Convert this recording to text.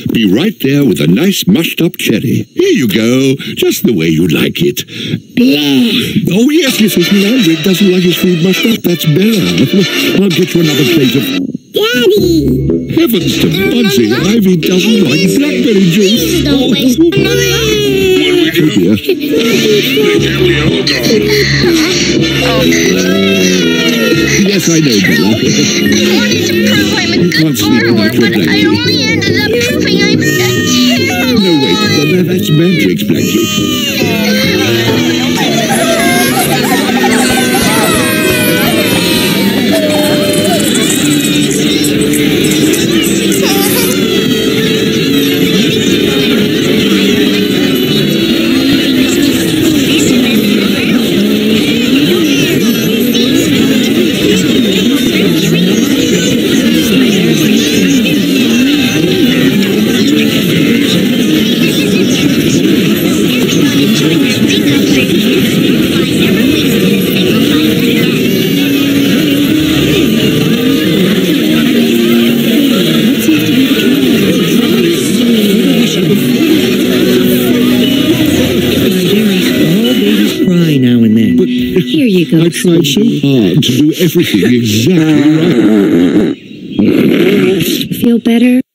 Be right there with a nice mushed-up cherry. Here you go, just the way you like it. Blah. Oh, yes, Mrs. Landrick doesn't like his food mushed up. That's Bella. I'll get you another plate of... Daddy! Heavens to Bugsy, Ivy doesn't like blackberry juice. Don't waste What do we do? Oh, yes, I know, Bella. I wanted to prove I'm a good borrower, but I only ended up proving I'm a terrible No, wait, that's Mandrick's blanket. Here you go. I tried so hard to do everything exactly right. Feel better?